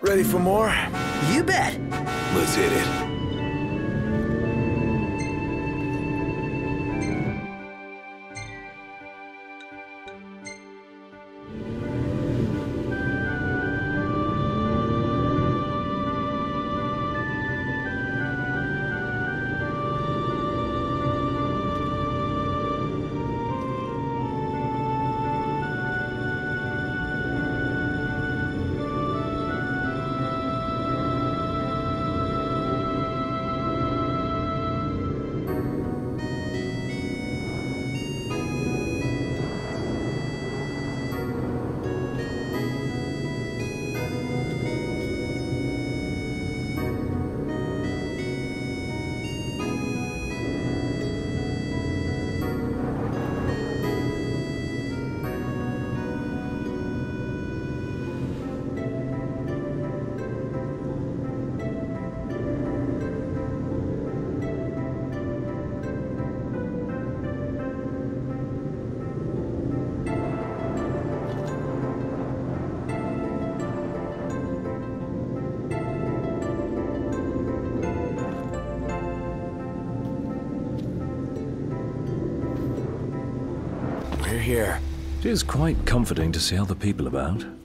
Ready for more? You bet. Let's hit it. We're here. It is quite comforting to see other people about.